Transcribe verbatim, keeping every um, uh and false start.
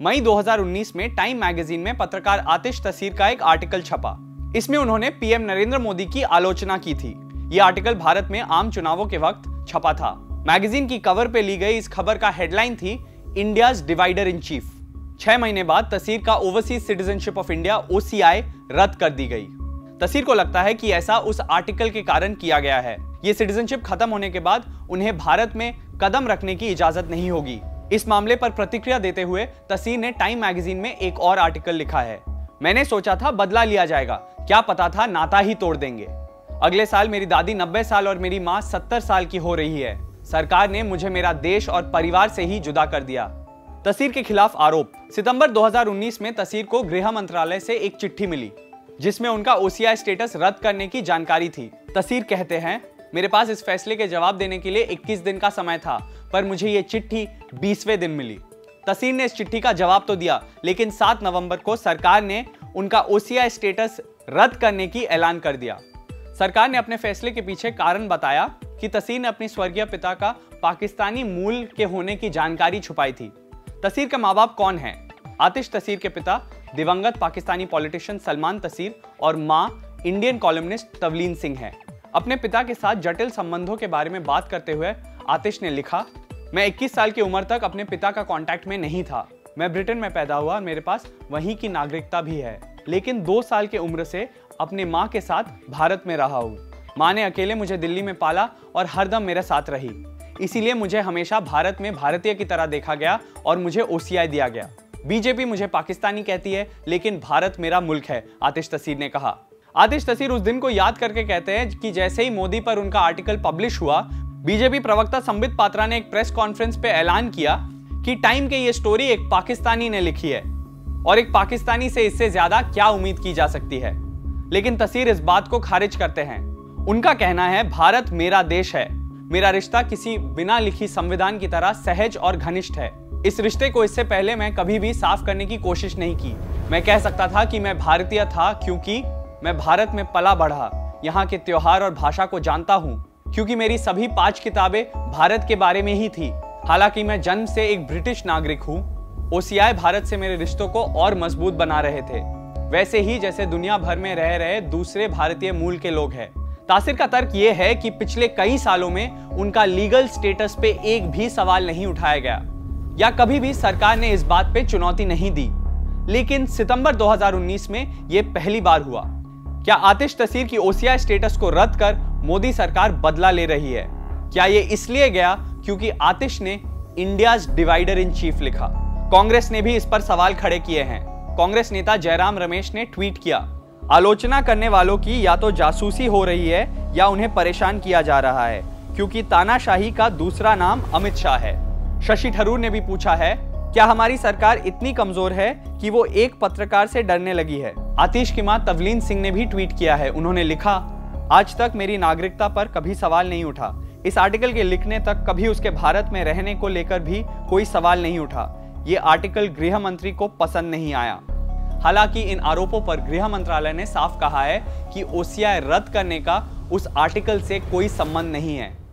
मई दो हज़ार उन्नीस में टाइम मैगजीन में पत्रकार आतिश तसीर का एक आर्टिकल छपा। इसमें उन्होंने पीएम नरेंद्र मोदी की आलोचना की थी। यह आर्टिकल भारत में आम चुनावों के वक्त छपा था। मैगजीन की कवर पे ली गई इस खबर का हेडलाइन थी इंडियाज डिवाइडर इन चीफ। छह महीने बाद तसीर का overseas citizenship of India O C I रद्द कर दी गई। तसीर को लगता है कि ऐसा उस आर्टिकल के कारण किया गया है। ये सिटीजनशिप खत्म होने के बाद उन्हें भारत में कदम रखने की इजाजत नहीं होगी। इस मामले पर प्रतिक्रिया देते हुए तसीर ने टाइम मैगजीन में एक और आर्टिकल लिखा है। मैंने सोचा था बदला लिया जाएगा, क्या पता था नाता ही तोड़ देंगे। अगले साल मेरी दादी नब्बे साल और मेरी माँ सत्तर साल की हो रही है। सरकार ने मुझे मेरा देश और परिवार से ही जुदा कर दिया। तसीर के खिलाफ आरोप। सितंबर दो हज़ार उन्नीस में तसीर को गृह मंत्रालय से एक चिट्ठी मिली जिसमें उनका ओ सी आई स्टेटस रद्द करने की जानकारी थी। तसीर कहते हैं, मेरे पास इस फैसले के जवाब देने के लिए इक्कीस दिन का समय था, पर मुझे ये चिट्ठी बीसवें दिन मिली। तसीर ने इस चिट्ठी का जवाब तो दिया, लेकिन सात नवंबर को सरकार ने उनका ओ सी आई स्टेटस रद्द करने की ऐलान कर दिया। सरकार ने अपने फैसले के पीछे कारण बताया कि तसीर ने अपने स्वर्गीय पिता का पाकिस्तानी मूल के होने की जानकारी छुपाई थी। तसीर के माँ बाप कौन हैं? आतिश तसीर के पिता दिवंगत पाकिस्तानी पॉलिटिशियन सलमान तसीर और माँ इंडियन कॉलमनिस्ट तवलीन सिंह हैं। अपने पिता के साथ जटिल संबंधों के बारे में बात करते हुए आतिश ने लिखा, मैं इक्कीस साल की उम्र तक अपने पिता का कांटेक्ट में नहीं था। मैं ब्रिटेन में पैदा हुआ, मेरे पास वहीं की नागरिकता भी है, लेकिन दो साल की उम्र से अपने माँ के साथ भारत में रहा हूँ। माँ ने अकेले मुझे दिल्ली में पाला और हरदम मेरे साथ रही, इसीलिए मुझे हमेशा भारत में भारतीय की तरह देखा गया और मुझे ओ सी आई दिया गया। बीजेपी मुझे पाकिस्तानी कहती है, लेकिन भारत मेरा मुल्क है, आतिश तसीर ने कहा। आतिश तसीर उस दिन को याद करके कहते हैं कि जैसे ही मोदी पर उनका आर्टिकल पब्लिश हुआ, बीजेपी प्रवक्ता संबित पात्रा ने एक प्रेस कॉन्फ्रेंस पे ऐलान किया कि टाइम के ये स्टोरी एक पाकिस्तानी ने लिखी है और एक पाकिस्तानी से इससे ज्यादा क्या उम्मीद की जा सकती है। लेकिन तसीर इस बात को खारिज करते हैं। उनका कहना है, भारत मेरा देश है, मेरा रिश्ता किसी बिना लिखी संविधान की तरह सहज और घनिष्ठ है। इस रिश्ते को इससे पहले मैं कभी भी साफ करने की कोशिश नहीं की। मैं कह सकता था कि मैं भारतीय था क्योंकि मैं भारत में पला बढ़ा, यहाँ के त्योहार और भाषा को जानता हूँ, क्योंकि मेरी सभी पांच किताबें भारत के बारे में ही थी। हालांकि मैं जन्म से एक ब्रिटिश नागरिक हूँ। ओ सी आई भारत से मेरे रिश्तों को और मजबूत बना रहे थे, वैसे ही जैसे दुनिया भर में रह रहे दूसरे भारतीय मूल के लोग हैं। तासिर का तर्क यह है कि पिछले कई सालों में उनका लीगल स्टेटस पे एक भी सवाल नहीं उठाया गया या कभी भी सरकार ने इस बात पे चुनौती नहीं दी। लेकिन सितंबर दो हज़ार उन्नीस में यह पहली बार हुआ। क्या आतिश तसीर की ओ सी आई स्टेटस को रद्द कर मोदी सरकार बदला ले रही है? क्या ये इसलिए गया क्योंकि आतिश ने इंडियाज डिवाइडर इन चीफ लिखा? कांग्रेस ने भी इस पर सवाल खड़े किए हैं। कांग्रेस नेता जयराम रमेश ने ट्वीट किया, आलोचना करने वालों की या तो जासूसी हो रही है या उन्हें परेशान किया जा रहा है, क्योंकि तानाशाही का दूसरा नाम अमित शाह है। शशि थरूर ने भी पूछा है, क्या हमारी सरकार इतनी कमजोर है कि वो एक पत्रकार से डरने लगी है? आतिश की मां तवलीन सिंह ने भी ट्वीट किया है। उन्होंने लिखा, आज तक मेरी नागरिकता पर कभी सवाल नहीं उठा। इस आर्टिकल के लिखने तक कभी उसके भारत में रहने को लेकर भी कोई सवाल नहीं उठा। ये आर्टिकल गृह मंत्री को पसंद नहीं आया। हालांकि इन आरोपों पर गृह मंत्रालय ने साफ कहा है कि ओ सी आई रद्द करने का उस आर्टिकल से कोई संबंध नहीं है।